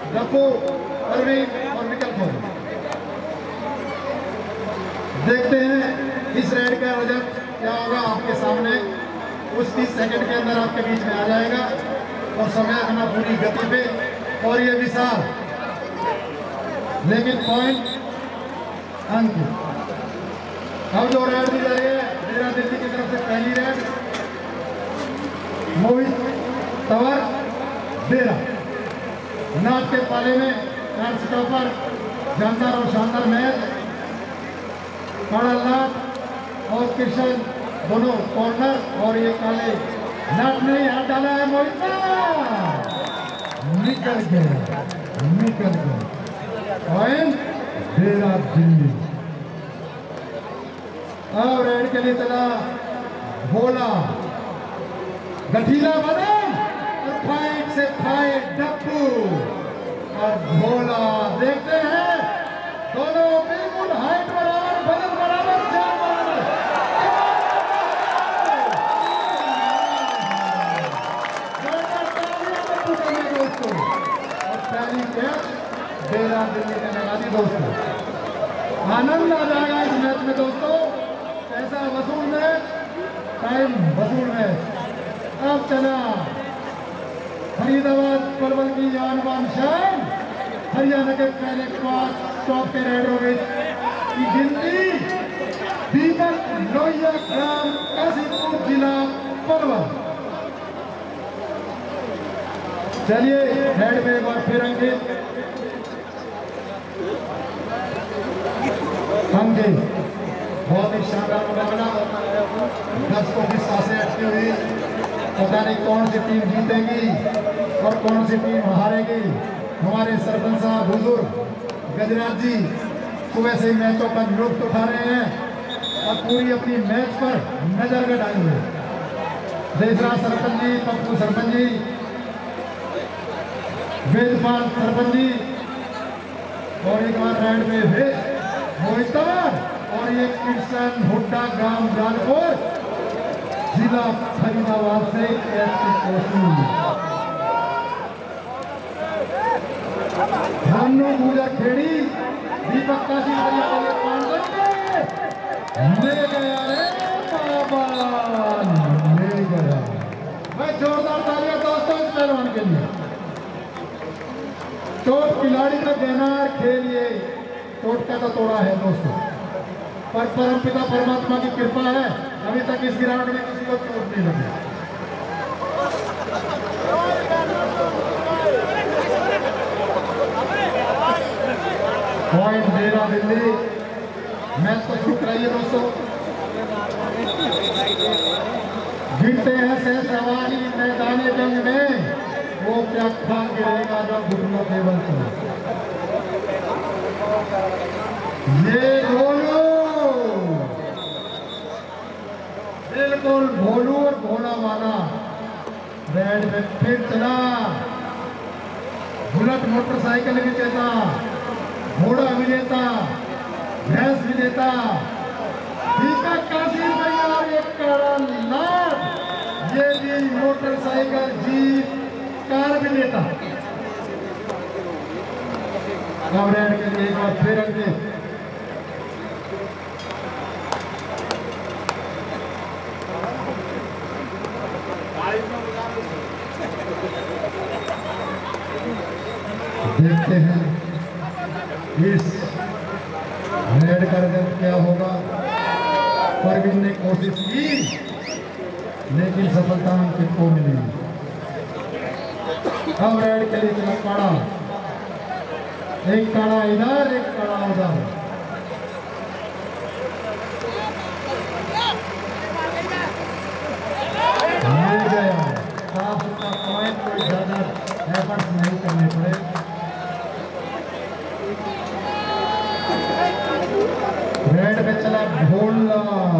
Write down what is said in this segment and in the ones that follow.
रफू, परवीन और विकल्प। देखते हैं इस रेड का रिजल्ट क्या होगा आपके सामने। कुछ 30 सेकंड के अंदर आपके बीच में आ जाएगा और समय अपना पूरी गति पे। और ये विशाल, लेकिन पॉइंट अंक। अब जो रेड दी जा रही है मेरा दिल्ली की तरफ से पहली रेड मोहित तंवर डेरा। नाथ के पाले में 4 स्टॉपर, जानदार और शानदार मैच। कड़ानाथ और किशन दोनों कॉर्नर और ये काले नाथ ने हाथ डाला है। मोहित निकल गया, निकल गया। पॉइंट डेरा दिल्ली। अब रेड के लिए चला भोला गठीला बदन और फाइट से फाइट डप्पू और भोला। देखते हैं दोनों बिल्कुल हाइट बराबर, बदन बराबर, जान बराबर। दोस्तों और पहली कैच डेरा दिल्ली ने लगा दी। दोस्तों आनंद आ जाएगा इस मैच में। दोस्तों पैसा वसूल मैच, टाइम वसूल मैच। अब चला फरीदाबाद पलवल की जानबान शान, हरियाणा के पहले 5 टॉप के रेडरों की गिनती। दीपक लोहिया, ग्राम काशीपुर, जिला पलवल। चलिए हेड में एक बार फिर अंकित बहुत ही शानदार मुकाबला। दर्शकों की सांसें अटकी हुई, पता नहीं कौन सी टीम जीतेगी और कौन सी टीम हारेगी। हमारे सरपंच साहब बुजुर्ग गजराज जी सुबह से ही मैचों का लुत्फ उठा रहे हैं और पूरी अपनी मैच पर नजर गड़ाई है। देशराज सरपंच जी, पप्पू सरपंच जी, वेदपाल सरपंच जी और एक बार रेड में फिर मोहित तंवर और ये कृष्ण हुड्डा, ग्राम जानपुर, जिला फरीदाबाद से कैच की कोशिश। भानु पूजा खेड़ी, दीपक काशी ले गया रे बाबा, ले गया। मैं जोरदार तालियां दोस्तों इस पहलवान के लिए। चोट खिलाड़ी का देना खेल, ये चोट का तो तोड़ा है दोस्तों, पर परमपिता परमात्मा की कृपा है अभी तक इस ग्राउंड में किसी को चोट नहीं लगी। पॉइंट डेरा दिल्ली। मैच को छूट रही है दोस्तों। गिनते हैं से सवारी मैदान जंग में, वो क्या खा गिरेगा जब घुटनों केवल चले। ये भोलू, बिल्कुल भोलू और भोला वाला रेड में फिर चला। बुलेट मोटरसाइकिल विजेता, घोड़ा विजेता, भैंस विजेता दीपक काशी भैया और एक कड़ानाथ, ये भी मोटरसाइकिल, जीप, कार विजेता। अब रेड के लिए एक बार फिर अंकित देखते हैं इस रेड का रिजल्ट क्या होगा। परवीन ने कोशिश की लेकिन सफलता अंकित को मिली। अब रेड के लिए चला काड़ा, एक काड़ा इधर, एक काड़ा उधर। मिल गया साफ सुथरा पॉइंट, कोई ज्यादा एफर्ट नहीं करने पड़े। रेड में चला भोला,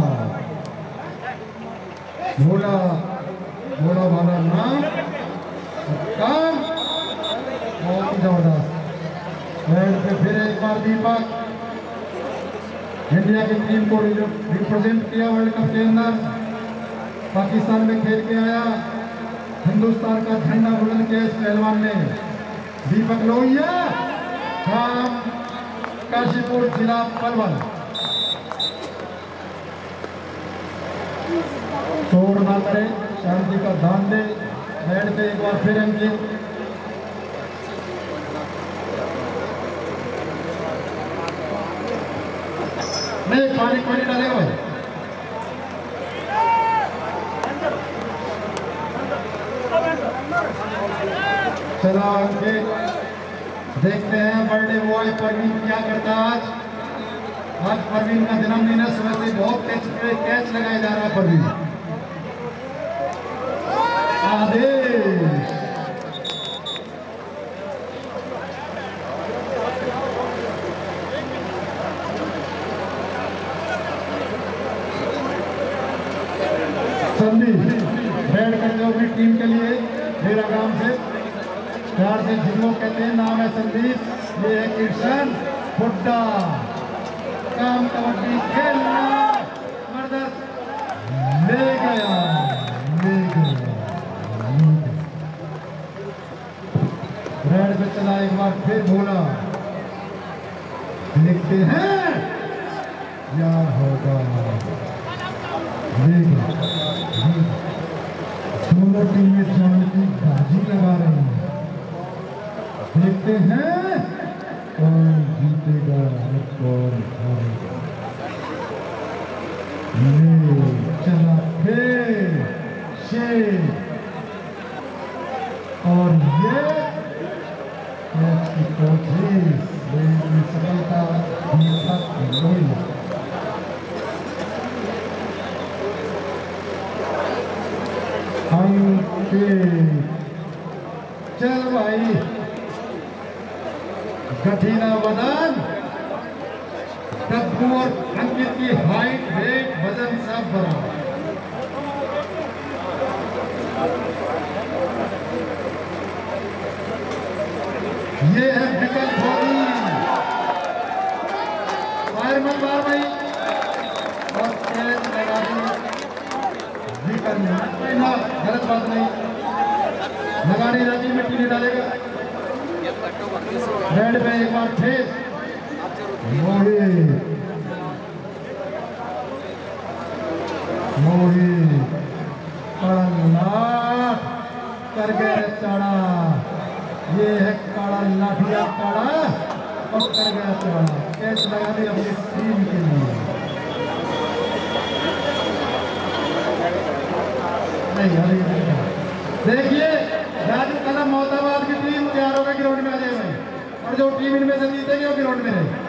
भोला भोला वाला नाम काम बहुत ही जबरदस्त। रेड पे फिर एक बार दीपक, इंडिया की टीम को रिप्रेजेंट किया वर्ल्ड कप के अंदर, पाकिस्तान में खेल के आया, हिंदुस्तान का झंडा बुलंद किया इस पहलवान ने। दीपक लोहिया, काम काशीपुर, जिला पलवल। शोर ना करे, शांति का ध्यान दे। बैठ पे एक बार फिर अंकित। नहीं, पानी पानी डालेगा भाई। चलो अंकित, देखते हैं बर्थडे बॉय परवीन क्या करता है आज परवीन का जन्मदिन है। सुबह से बहुत कैच लगाया जा रहा है परवीन। आदेश संदीप बैठ कर जो अपनी टीम के लिए मेरा काम से प्यार से जिनको कहते हैं, नाम है संदीप। ये है कृष्ण हुड्डा। काम कबड्डी खेलना जबरदस्त ले गया। रेड पे चला, एक बार फिर बोला। देखते हैं क्या होगा। दोनों टीमें जाने की बाजी लगा रही हैं। देखते हैं कौन जीतेगा और कौन हारेगा। चला फिर शेर और ये मैच की कोशिश, लेकिन सफलता दीपक लोहिया। चल भाई, गठीला वजन, डब्बू और अंकित की हाइट, वेट, वजन सब बराबर। ये है विकल्प होगी फायरमैन बार भाई और कैच लगा दी विकल्प। गलत बात नहीं, लगाने जाती मिट्टी नहीं डालेगा। रेड पे एक बार ठेस मोही कड़लाट कर गए चाड़ा। ये है काड़ा लाठिया काड़ा और कर गया चाड़ा। कैच लगा दी अपनी टीम के लिए। नहीं देखिए, राजू कलम मोहताबाद की टीम तैयार होकर ग्राउंड में आ जाए भाई, और जो टीम इनमें से जीतेगी वो ग्राउंड में रहे।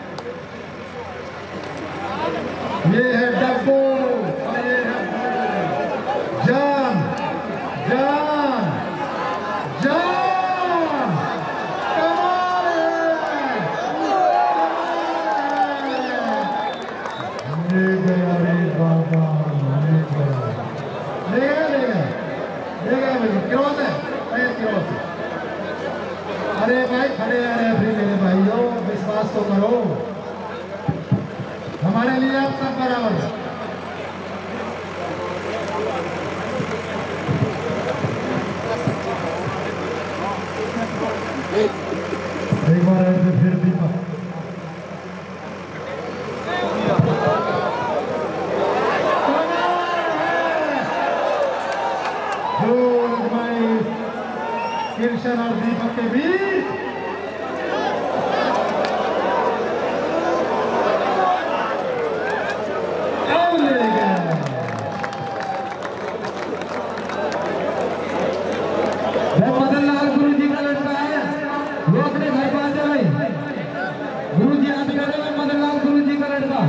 ये है डब्बू और ये है जान जान जान। कमाल है, ले गया रे बाबा, ले गया क्रॉस है, क्रॉस है। अरे भाई खड़े हैं रेफरी मेरे भाइयों, विश्वास तो करो, हमारे लिए आप सब बराबर है। एक बार ऐसे फिर दीपक कृष्ण और दीपक के बीच। मदन लाल गुरु जी का लड़का है, वो अपने घर पर आ जाए। गुरु जी याद कर रहे हैं, मदन लाल गुरु जी का लड़का।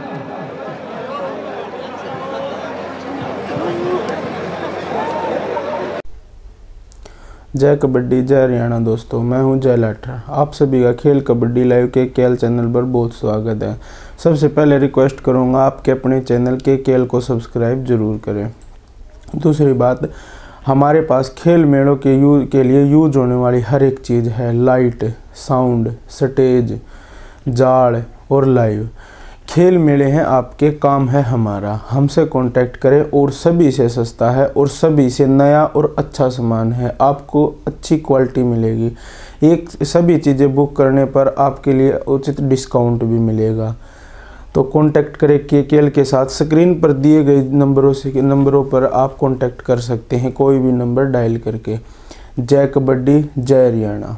जय कबड्डी, जय हरियाणा। दोस्तों मैं हूं जय लाठर। आप सभी का खेल कबड्डी लाइव के केएल चैनल पर बहुत स्वागत है। सबसे पहले रिक्वेस्ट करूंगा आपके अपने चैनल के केएल को सब्सक्राइब जरूर करें। दूसरी बात, हमारे पास खेल मेलों के लिए यूज होने वाली हर एक चीज़ है। लाइट, साउंड, स्टेज, जाड़ और लाइव। खेल मेले हैं आपके, काम है हमारा। हमसे कांटेक्ट करें और सभी से सस्ता है और सभी से नया और अच्छा सामान है। आपको अच्छी क्वालिटी मिलेगी। एक सभी चीज़ें बुक करने पर आपके लिए उचित डिस्काउंट भी मिलेगा। तो कांटेक्ट करें KKL के साथ। स्क्रीन पर दिए गए नंबरों पर आप कांटेक्ट कर सकते हैं, कोई भी नंबर डायल करके। जय कबड्डी, जय हरियाणा।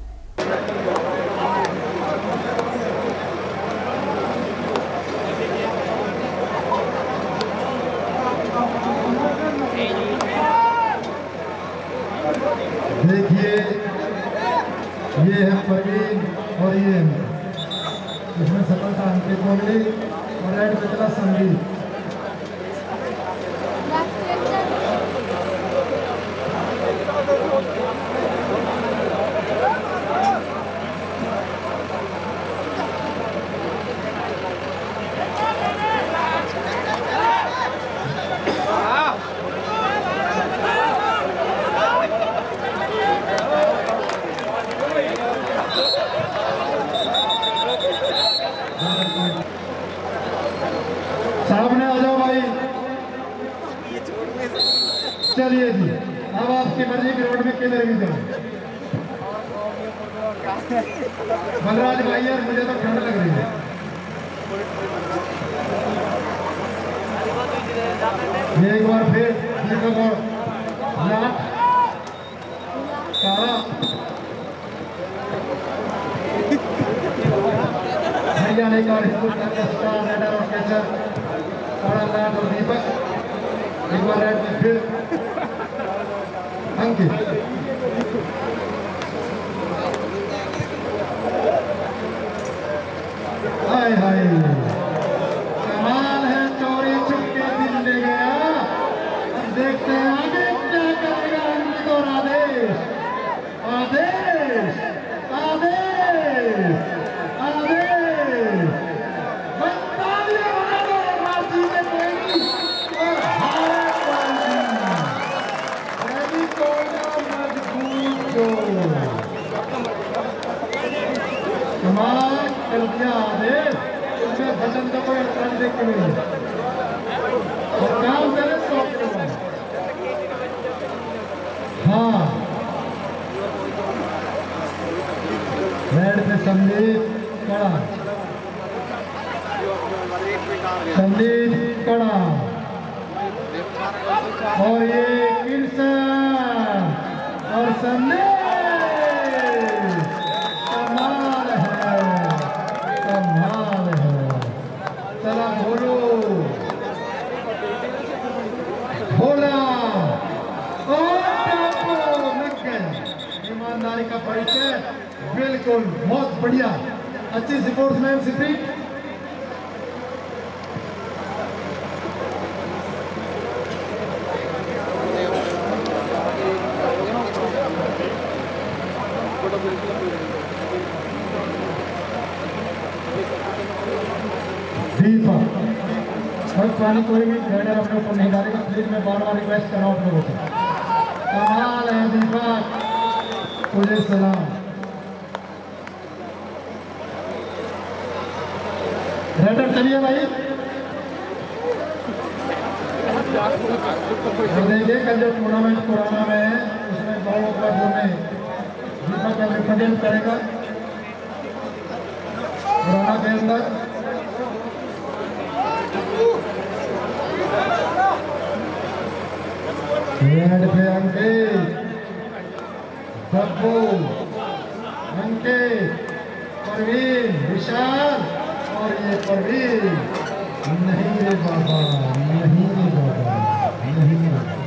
देखिए ये है परवीन और ये इसमें सफलता अंकित को मिली और रेड पे चला संगीत। सामने आ जाओ भाई। चलिए जी, अब आपकी मर्जी ग्राउंड में किधर भी जाओ। बलराज भाई यार मुझे तो ठंड लग रही है। ये एक बार फिर देखो लाट काला हरियाणा का हिंदुस्तान का स्टार रेडर और कैचर काला लाट और दीपक। एक बार रेड में फिर अंकित। हाय हाय कमाल है, चोरी छुपके दिल ले गया। अब देखते हैं आगे क्या करेगा अंकित और आदेश। आदेश आदेश आदेश बनता भी हमारा रांची में कोई और हारे कोई नहीं। मजबूत जो कमाल कर दिया आदेश। उसमें भजन का कोई अर्थ देख के नहीं और काम करे 100 किलो। हाँ रेड पे संदीप कड़ा, संदीप कड़ा और ये किशन और संदीप। कमाल है, कमाल है। चला भोलो भोला और टापो लग गए। ईमानदारी का परिचय बिल्कुल बहुत बढ़िया, अच्छी स्पोर्ट्समैनशिप। दीपक और पानी कोई भी राइडर अपने ऊपर नहीं डालेगा, प्लीज मैं बार बार रिक्वेस्ट कर रहा हूँ आप लोगों से। कमाल है दीपक, तुझे सलाम। राइडर चलिए भाई। तो देखिए कल जो टूर्नामेंट पुराना में है उसमें बहुत क्लबों में दीपक का रिप्रेजेंट करेगा पुराना के अंदर। रेड पे अंकित, बब्बू, अंकित, परवीन, विशाल और ये परवीन। नहीं रे बाबा, नहीं रे बाबा, नहीं रे बाबा।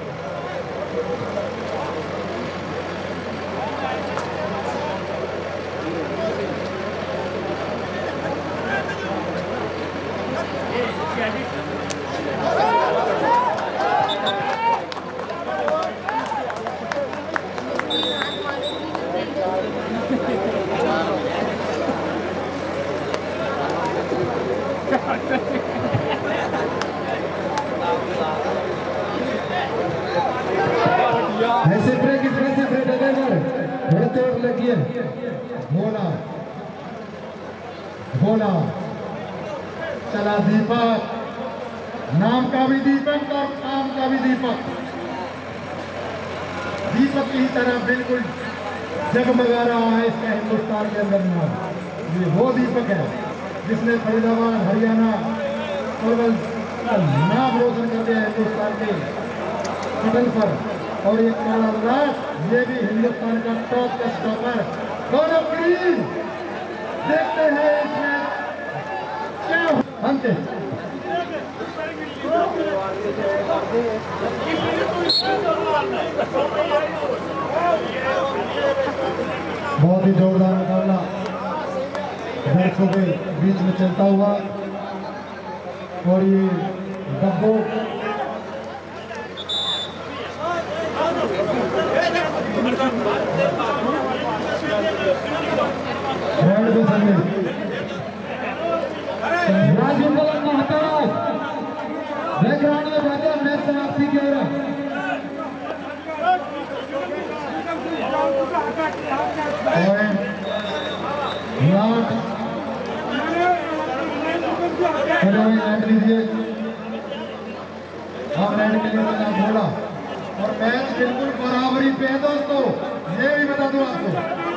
ऐसे ब्रेक बड़े चोट लगी है। भोला भोला चला दीपक, नाम का भी दीपक और काम का भी दीपक। दीपक की तरह बिल्कुल जगमगा रहा है इसका हिंदुस्तान के अंदर नाम। ये वो दीपक है जिसने फरीदाबाद हरियाणा और नाम रोशन कर दिया हिंदुस्तान के पटल पर। और ये काला लाट ये भी हिंदुस्तान का टॉप का स्टॉपर गौरव प्लीज। देखते हैं इसमें क्या हमसे बहुत ही जोरदार मुकाबला दर्शकों के बीच में चलता हुआ। और ये डब्बो राजीव महाराज बैकग्राउंड में जाकर मैच समाप्ति की ओर। लैंड लीजिए आप लैंड के लिए मैंने बोला। और मैच बिल्कुल बराबरी पे है दोस्तों, ये भी बता दूं आपको।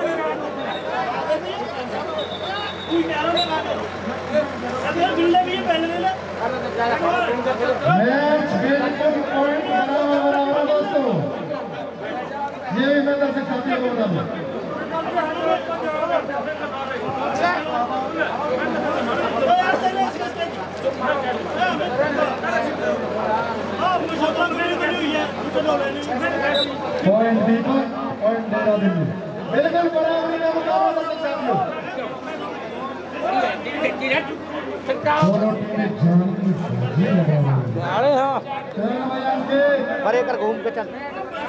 मैच बिल्कुल पॉइंट बराबर दोस्तों, ये भी मैं दर्शक साथियों को बता दूं। पॉइंट दीपक पॉइंट डेरा दिल्ली बिल्कुल बराबरी का मुकाबला दर्शक साथियों। दोनों टीमें जान की बाजी लगा रही हैं। चल मैदान के परे कर घूम के चल।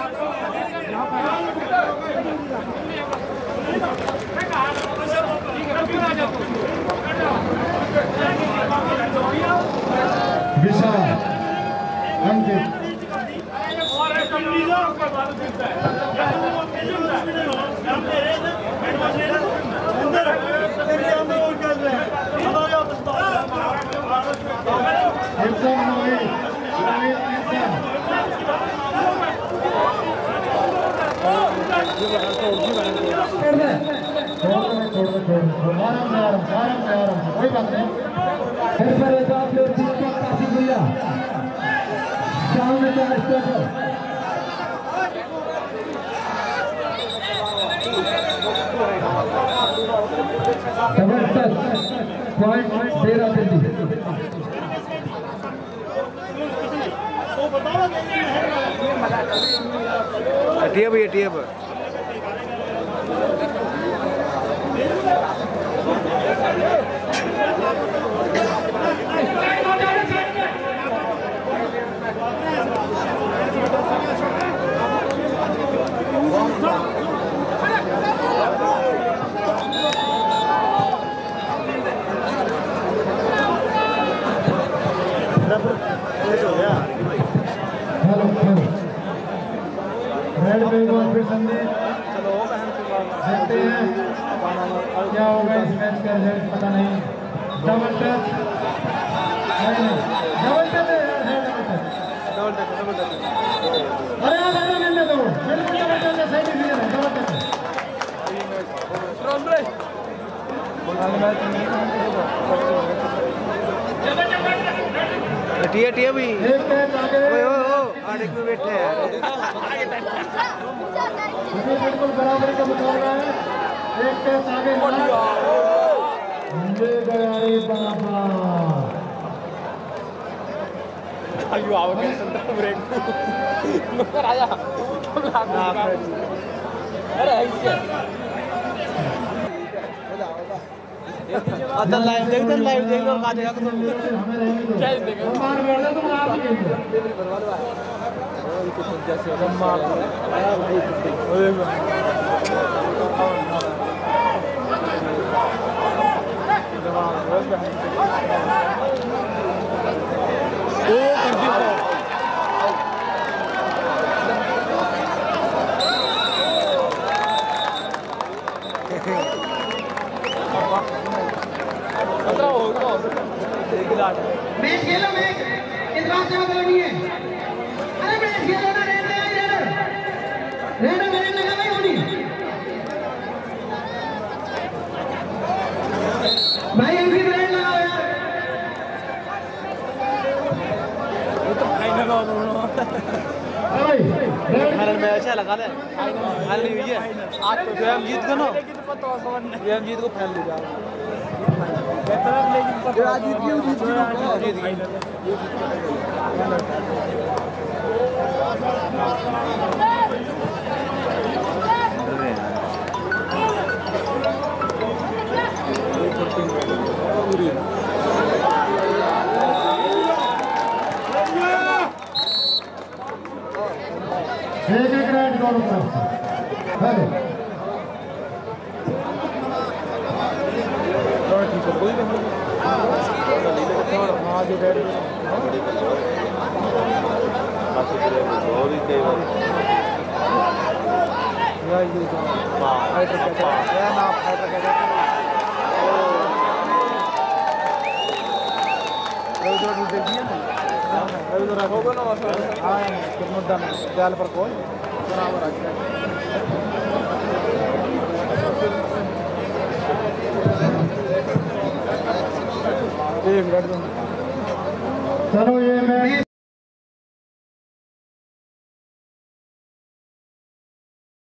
विशाल अंकित कोई बात नहीं। फिर पर एक आप लोग काफी भैया सामने का स्टेशन डबल टच पॉइंट डेरा दिल्ली। टीएब ये टीएब रेड पे फिर संदीप देखते हैं क्या होगा इस मैच का रिजल्ट पता नहीं। डबल टच अरे यार मिलने दो बिल्कुल डबल टच सही डिसीजन है। डबल टच टीए टीए भी एक मैच आगे आगे में बैठे हैं। बिल्कुल बराबरी का मुकाबला है। एक मैच आगे ले गया रे बाबा। आयु आओगे संदर्भ ब्रेक नौकर आया अरे ऐसे अच्छा लाइव देख लो का देगा तो क्या देगा मार बोलना तुम आप ही जैसे मार आया मैच खेलो मैच इस बात से मतलब नहीं है। अरे मैच खेलो ना रेड लगा रेड लगा भाई होनी भाई एंट्री ग्रेड लगाओ यार। फाइनल में अच्छा लगा ले फाइनल नहीं हुई है आज तो जो हम जीत गए ना जो हम जीत को फाइनल ले जाओ आज जीत गए एक राइट दोनों तरफ से हेलो पर कौन चलो